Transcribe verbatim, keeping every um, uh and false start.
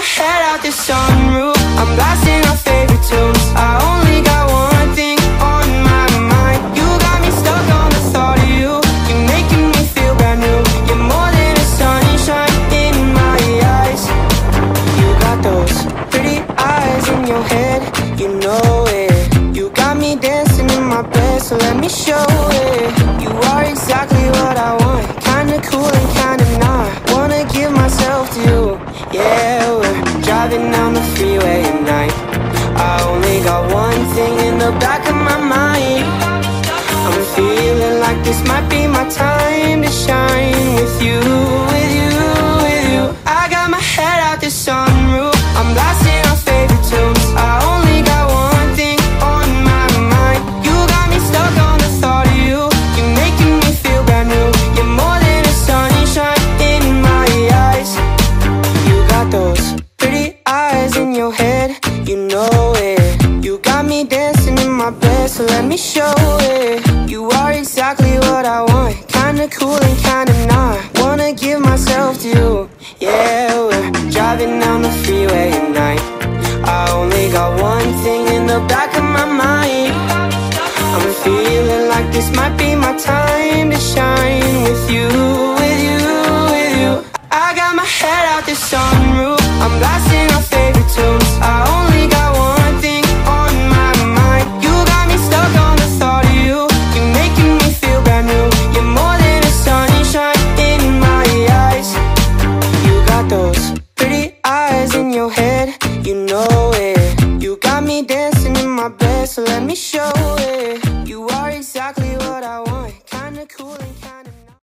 head out the sunroof, I'm blasting our favorite tunes. I only got one thing on my mind. You got me stuck on the thought of you. You're making me feel brand new. You're more than a sunshine in my eyes. You got those pretty eyes in your head, you know it. You got me dancing in my bed, so let me show it. You are exactly what I want, kinda cool and kinda not. Wanna give myself to you, yeah. We're driving down the freeway at night. I only got one thing in the back of my mind. I'm feeling like this might be my time to shine with you, with you, with you. I got my head out the sunroof, I'm blasting our favorite tunes. I only got one thing on my mind. You got me stuck on the thought of you. You're making me feel brand new. You're more than a sunshine in my eyes. You got those pretty eyes in your head, you know it. You got me dancing in my bed, so let me show it. You are exactly what I want, kinda cool and kinda not. Wanna give myself to you, yeah. We're driving down the freeway at night. I only got one thing in the back of my mind. I'm feeling like this might be my time to shine with you, with you, with you. I got my head out the sunroof, I'm blasting